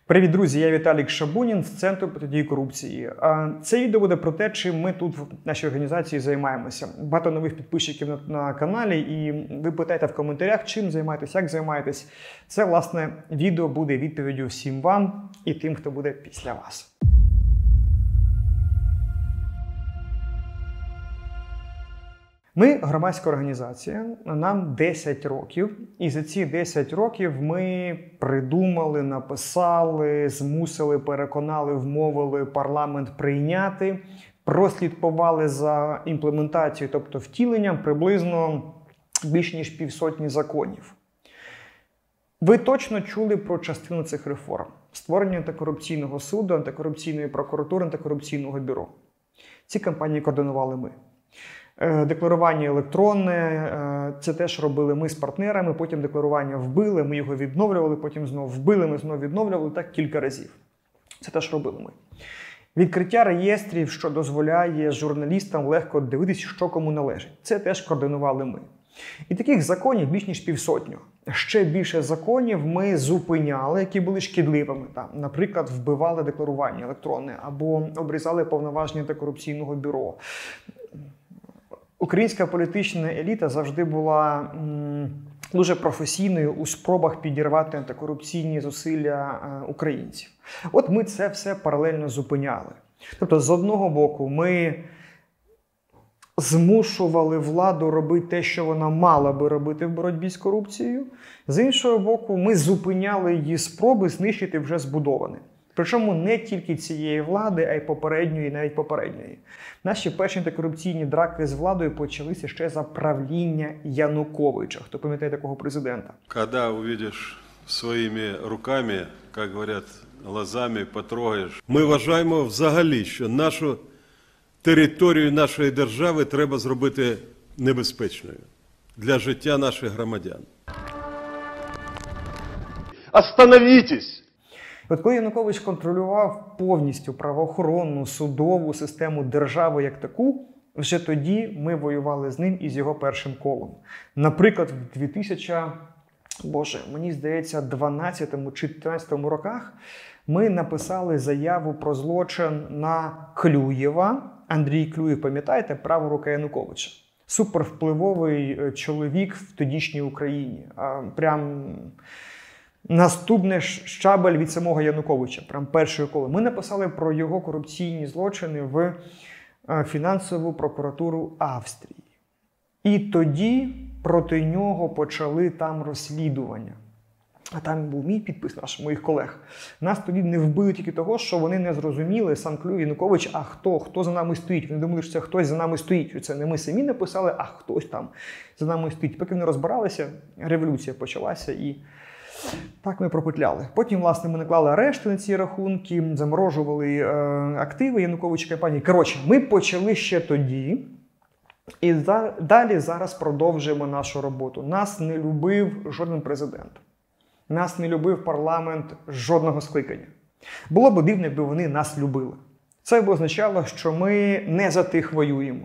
Привіт, друзі! Я Віталік Шабунін з Центру протидії корупції. Це відео буде про те, чим ми тут в нашій організації займаємося. Багато нових підписчиків на каналі, і ви питаєте в коментарях, чим займаєтесь, як займаєтесь. Це, власне, відео буде відповіддю всім вам і тим, хто буде після вас. Ми громадська організація, нам 10 років, і за ці 10 років ми придумали, написали, змусили, переконали, вмовили парламент прийняти, прослідкували за імплементацією, тобто втіленням, приблизно більш ніж півсотні законів. Ви точно чули про частину цих реформ. Створення антикорупційного суду, антикорупційної прокуратури, антикорупційного бюро. Ці кампанії координували ми. Декларування електронне, це теж робили ми з партнерами, потім декларування вбили, ми його відновлювали, потім знову вбили, ми знову відновлювали, так кілька разів. Це теж робили ми. Відкриття реєстрів, що дозволяє журналістам легко дивитися, що кому належить. Це теж координували ми. І таких законів більш ніж півсотню. Ще більше законів ми зупиняли, які були шкідливими. Наприклад, вбивали декларування електронне або обрізали повноваження антикорупційного бюро. Українська політична еліта завжди була дуже професійною у спробах підірвати антикорупційні зусилля українців. От ми це все паралельно зупиняли. Тобто, з одного боку, ми змушували владу робити те, що вона мала би робити в боротьбі з корупцією. З іншого боку, ми зупиняли її спроби знищити вже збудоване. Причому не тільки цієї влади, а й попередньої, і навіть попередньої. Наші перші антикорупційні драки з владою почалися ще за правління Януковича. Хто пам'ятає такого президента? Коли побачиш своїми руками, як говорять, глазами потрогаєш. Ми вважаємо взагалі, що нашу територію нашої держави треба зробити небезпечною для життя наших громадян. Остановітесь! От коли Янукович контролював повністю правоохоронну, судову систему держави як таку, вже тоді ми воювали з ним і з його першим колом. Наприклад, в 2012 чи 2013 роках ми написали заяву про злочин на Клюєва. Андрій Клюєв, пам'ятаєте, права рука Януковича. Супервпливовий чоловік в тодішній Україні. Прям наступний щабель від самого Януковича, прям першою коло. Ми написали про його корупційні злочини в фінансову прокуратуру Австрії. І тоді проти нього почали там розслідування. А там був мій підпис, моїх колег. Нас тоді не вбили тільки того, що вони не зрозуміли, сам Клюєв, Янукович, а хто за нами стоїть. Вони думали, що це хтось за нами стоїть. Що це не ми самі написали, а хтось там за нами стоїть. Поки вони розбиралися, революція почалася і так ми пропетляли. Потім, власне, ми наклали арешти на ці рахунки, заморожували активи Януковича компанії. Коротше, ми почали ще тоді. І далі зараз продовжуємо нашу роботу. Нас не любив жоден президент. Нас не любив парламент жодного скликання. Було б дивно, якби вони нас любили. Це б означало, що ми не за тих воюємо.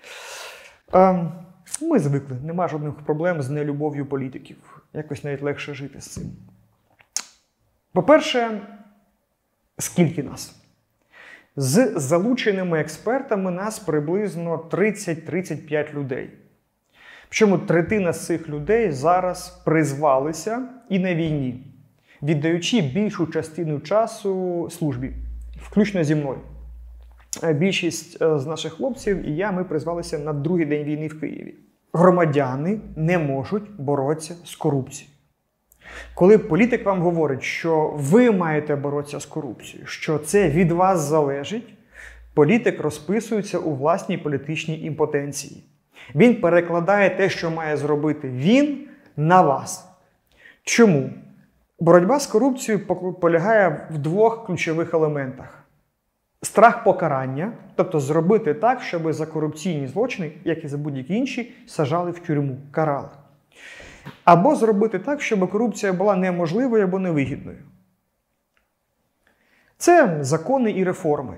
Ми звикли, нема жодних проблем з нелюбов'ю політиків. Якось навіть легше жити з цим. По-перше, скільки нас? З залученими експертами нас приблизно 30-35 людей. Причому третина з цих людей зараз призвалися і на війні, віддаючи більшу частину часу службі, включно зі мною. Більшість з наших хлопців і я, ми призвалися на другий день війни в Києві. Громадяни не можуть боротися з корупцією. Коли політик вам говорить, що ви маєте боротися з корупцією, що це від вас залежить, політик розписується у власній політичній імпотенції. Він перекладає те, що має зробити він, на вас. Чому? Боротьба з корупцією полягає в двох ключових елементах. Страх покарання, тобто зробити так, щоб за корупційні злочини, як і за будь-які інші, саджали в тюрму, карали. Або зробити так, щоб корупція була неможливою або невигідною. Це закони і реформи.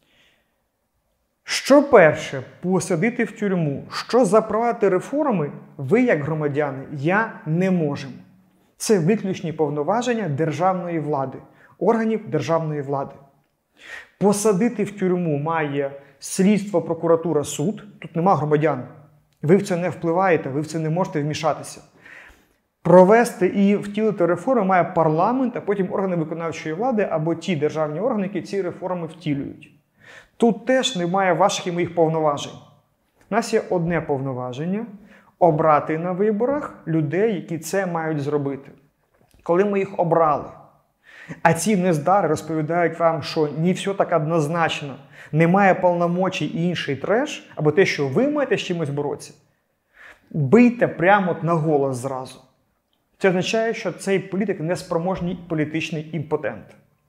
Що перше посадити в тюрму, що запровадити реформи, ви, як громадяни, я не можемо. Це виключні повноваження державної влади. органів державної влади. Посадити в тюрму має слідство, прокуратура, суд. Тут нема громадян. Ви в це не впливаєте, ви в це не можете вмішатися. Провести і втілити реформи має парламент, а потім органи виконавчої влади або ті державні органи, які ці реформи втілюють. Тут теж немає ваших і моїх повноважень. У нас є одне повноваження – обрати на виборах людей, які це мають зробити. Коли ми їх обрали, а ці нездари розповідають вам, що не все так однозначно, немає повномочій і інший треш, або те, що ви маєте з чимось боротися, бийте прямо на голос зразу. Це означає, що цей політик неспроможний політичний імпотент.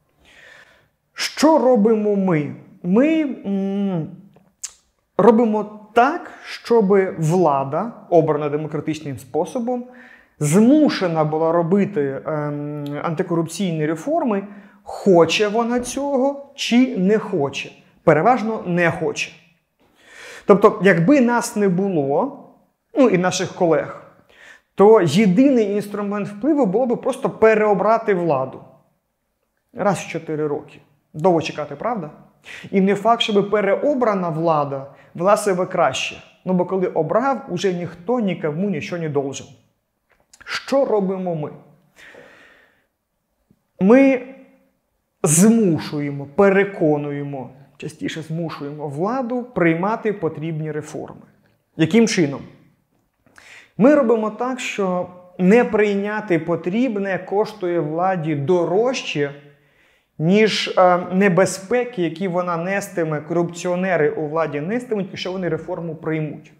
Що робимо ми? Ми робимо так, щоб влада, обрана демократичним способом, змушена була робити антикорупційні реформи, хоче вона цього чи не хоче. Переважно не хоче. Тобто, якби нас не було, і наших колег, то єдиний інструмент впливу було б просто переобрати владу. Раз в 4 роки. Довго чекати, правда? І не факт, щоб переобрана влада вела себе краще. Бо коли обрав, уже ніхто нікому нічого не должен. Що робимо ми? Ми змушуємо, переконуємо, частіше змушуємо владу приймати потрібні реформи. Яким чином? Ми робимо так, що не прийняти потрібне коштує владі дорожче, ніж небезпеки, які вона нестиме, корупціонери у владі нестимуть, якщо вони реформу приймуть.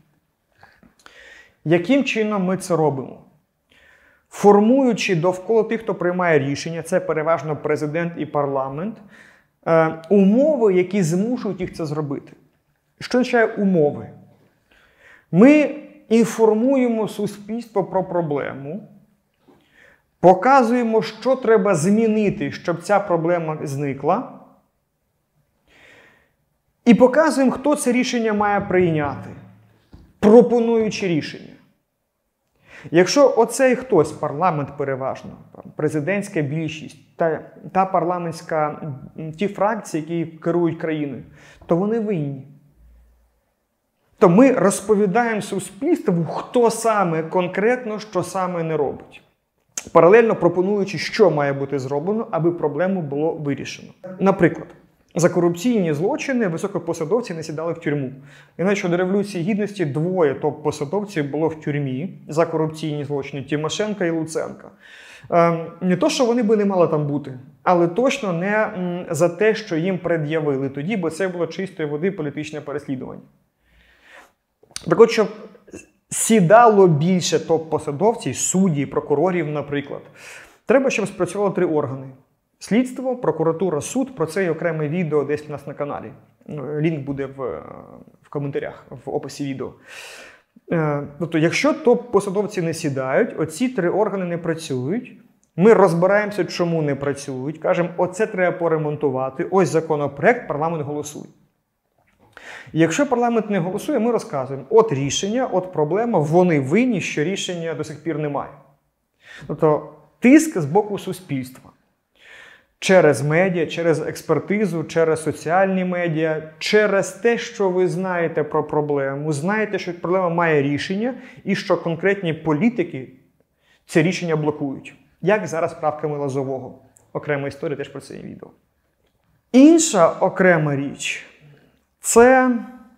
Яким чином ми це робимо? Формуючи довкола тих, хто приймає рішення, це переважно президент і парламент, умови, які змушують їх це зробити. Що означає умови? Ми інформуємо суспільство про проблему, показуємо, що треба змінити, щоб ця проблема зникла, і показуємо, хто це рішення має прийняти, пропонуючи рішення. Якщо оцей хтось, парламент переважно, президентська більшість, та парламентська, ті фракції, які керують країною, то вони винні. То ми розповідаємо суспільству, хто саме конкретно, що саме не робить. Паралельно пропонуючи, що має бути зроблено, аби проблему було вирішено. Наприклад, за корупційні злочини високопосадовці не сідали в тюрму. І навіть до Революції Гідності 2 топ-посадовців було в тюрмі за корупційні злочини – Тимошенко і Луценко. Не то, що вони би не мали там бути, але точно не за те, що їм пред'явили тоді, бо це було чистої води політичне переслідування. Так от, щоб сідало більше топ-посадовців, судді, прокурорів, наприклад, треба, щоб спрацювало 3 органи. Слідство, прокуратура, суд. Про це є окреме відео десь у нас на каналі. Лінк буде в коментарях, в описі відео. Тобто, якщо топ-посадовці не сідають, оці 3 органи не працюють, ми розбираємося, чому не працюють, кажемо, оце треба поремонтувати, ось законопроект, парламент голосує. І якщо парламент не голосує, ми розказуємо, от рішення, от проблема, вони винні, що рішення до сих пір немає. Тобто тиск з боку суспільства. Через медіа, через експертизу, через соціальні медіа, через те, що ви знаєте про проблему, знаєте, що проблема має рішення і що конкретні політики це рішення блокують. Як зараз правками Лозового. Окрема історія, теж про це є відео. Інша окрема річ – це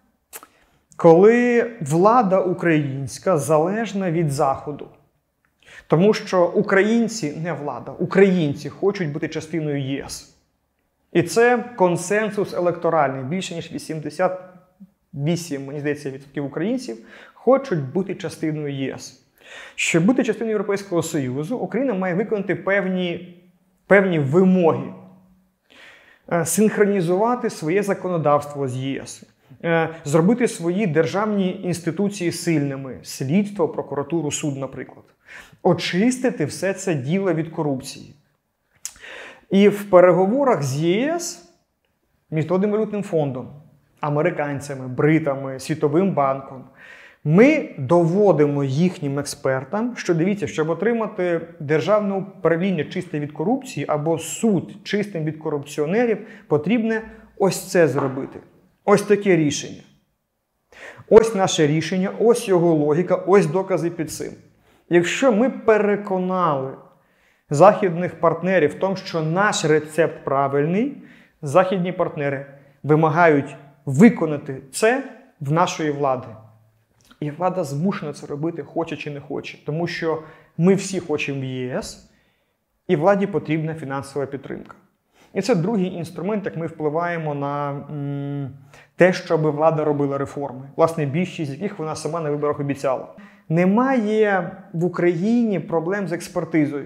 коли влада українська залежна від Заходу. Тому що українці, не влада, українці хочуть бути частиною ЄС. І це консенсус електоральний. Більше ніж 88, мені здається, відсотків українців хочуть бути частиною ЄС. Щоб бути частиною Європейського Союзу, Україна має виконати певні вимоги. Синхронізувати своє законодавство з ЄС. Зробити свої державні інституції сильними. Слідство, прокуратуру, суд, наприклад. Очистити все це діло від корупції. І в переговорах з ЄС, Міжнародним валютним фондом, американцями, бритами, Світовим банком, Ми доводимо їхнім експертам, що дивіться, щоб отримати державне управління чисте від корупції або суд чистим від корупціонерів, потрібно ось це зробити. Ось таке рішення. Ось наше рішення, ось його логіка, ось докази під цим. Якщо ми переконали західних партнерів в тому, що наш рецепт правильний, західні партнери вимагають виконати це в нашої влади. І влада змушена це робити, хоче чи не хоче. Тому що ми всі хочемо в ЄС, і владі потрібна фінансова підтримка. І це другий інструмент, як ми впливаємо на те, щоб влада робила реформи. Власне, більшість з яких вона сама на виборах обіцяла. Немає в Україні проблем з експертизою.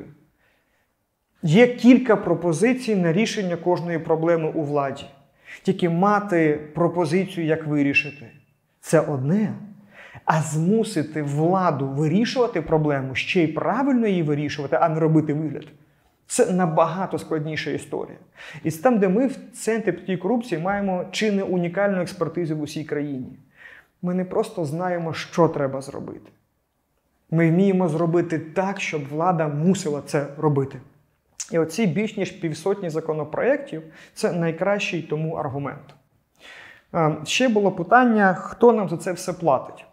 Є кілька пропозицій на рішення кожної проблеми у владі. Тільки мати пропозицію, як вирішити – це одне. А змусити владу вирішувати проблему, ще й правильно її вирішувати, а не робити вигляд – це набагато складніша історія. І там, де ми в центрі протидії корупції маємо чи не унікальну експертизу в усій країні. Ми не просто знаємо, що треба зробити. Ми вміємо зробити так, щоб влада мусила це робити. І оці більш ніж 500 законопроєктів – це найкращий тому аргумент. Ще було питання, хто нам за це все платить.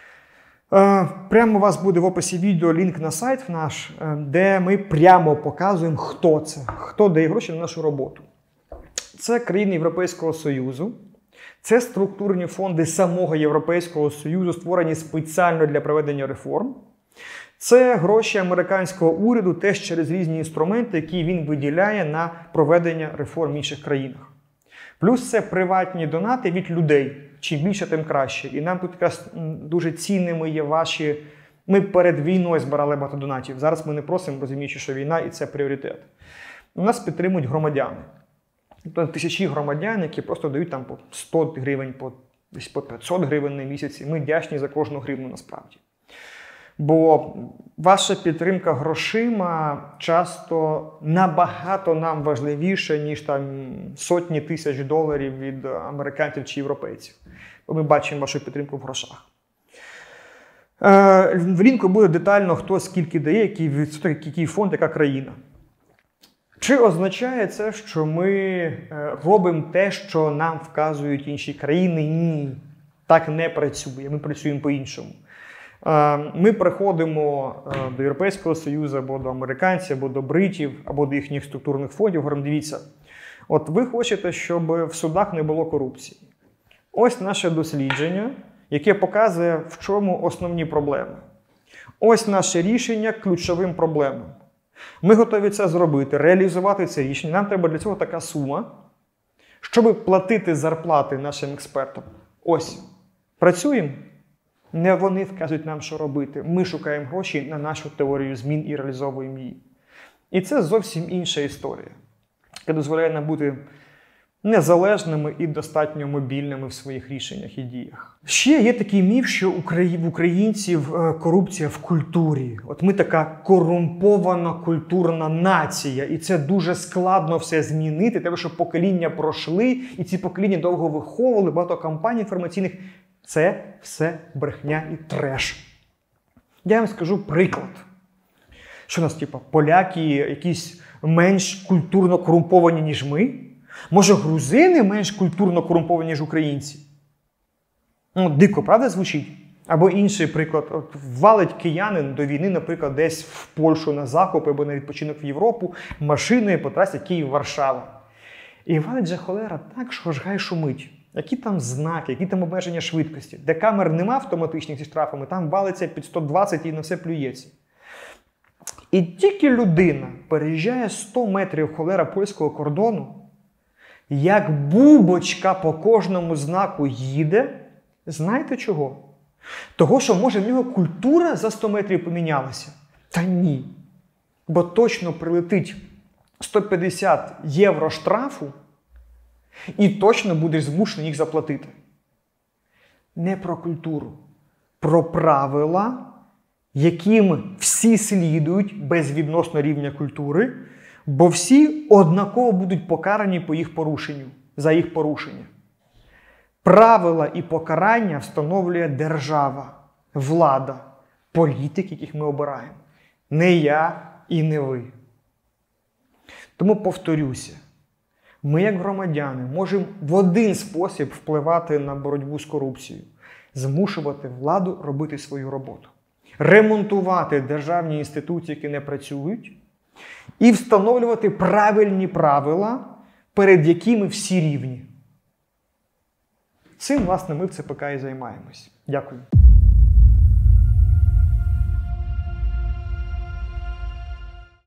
Прямо у вас буде в описі відео лінк на сайт наш, де ми прямо показуємо, хто це, хто дає гроші на нашу роботу. Це країни Європейського Союзу, це структурні фонди самого Європейського Союзу, створені спеціально для проведення реформ. Це гроші американського уряду теж через різні інструменти, які він виділяє на проведення реформ в інших країнах. Плюс це приватні донати від людей. Чим більше, тим краще. І нам тут якраз дуже цінними є ваші... Ми перед війною збирали багато донатів. Зараз ми не просимо, розуміючи, що війна і це пріоритет. У нас підтримують громадяни. Тобто тисячі громадян, які просто дають там по 100 гривень, по 500 гривень на місяць. Ми вдячні за кожну гривну насправді. Бо ваша підтримка грошима часто набагато нам важливіша, ніж там сотні тисяч доларів від американців чи європейців. Бо ми бачимо вашу підтримку в грошах. В лінку буде детально, хто скільки дає, який відсоток, який фонд, яка країна. Чи означає це, що ми робимо те, що нам вказують інші країни? Ні. Так не працює. Ми працюємо по-іншому. Ми приходимо до Європейського Союзу, або до американців, або до бритів, або до їхніх структурних фондів. Говоримо, дивіться, от ви хочете, щоб в судах не було корупції. Ось наше дослідження, яке показує, в чому основні проблеми. Ось наше рішення ключовим проблемам. Ми готові це зробити, реалізувати це рішення. Нам треба для цього така сума, щоб платити зарплати нашим експертам. Ось, працюємо. Не вони вказують нам, що робити. Ми шукаємо гроші на нашу теорію змін і реалізовуємо її. І це зовсім інша історія, яка дозволяє нам бути незалежними і достатньо мобільними в своїх рішеннях і діях. Ще є такий міф, що в українців корупція в культурі. От ми така корумпована культурна нація, і це дуже складно все змінити. Треба, щоб покоління пройшли, і ці покоління довго виховували, багато кампаній інформаційних. Це все брехня і треш. Я вам скажу приклад. Що у нас, поляки якісь менш культурно корумповані, ніж ми? Може, грузини менш культурно корумповані, ніж українці? Ну, дико, правда, звучить? Або інший приклад. От валить киянин до війни, наприклад, десь в Польщу на закуп або на відпочинок в Європу, машиною по трасі Київ-Варшава. І валить же холера так, що аж гай шумить. Які там знаки, які там обмеження швидкості. Де камер нема автоматичних зі штрафами, там валиться під 120 і на все плюється. І тільки людина переїжджає 100 метрів холера польського кордону, як бубочка по кожному знаку їде, знаєте чого? Того, що, може, в нього культура за 100 метрів помінялася? Та ні. Бо точно прилетить 150 євро штрафу, і точно будеш змушений їх заплатити. Не про культуру, про правила, яким всі слідують безвідносно рівня культури, бо всі однаково будуть покарані по їх порушенню, за їх порушення. Правила і покарання встановлює держава. влада, політики, яких ми обираємо. Не я і не ви. Тому повторюся, ми як громадяни можемо в один спосіб впливати на боротьбу з корупцією. Змушувати владу робити свою роботу. Ремонтувати державні інституції, які не працюють. І встановлювати правильні правила, перед якими всі рівні. Цим, власне, ми в ЦПК і займаємось. Дякую.